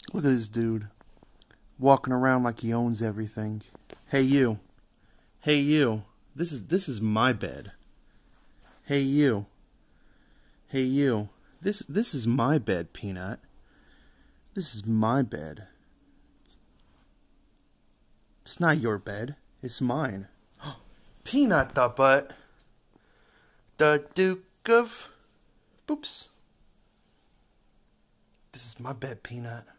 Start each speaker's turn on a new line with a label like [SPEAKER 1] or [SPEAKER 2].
[SPEAKER 1] Look at this dude. Walking around like he owns everything. Hey you. Hey you. This is my bed. Hey you. Hey you. This is my bed, Peanut. This is my bed. It's not your bed. It's mine. Peanut the butt. The Duke of... Boops. This is my bed, Peanut.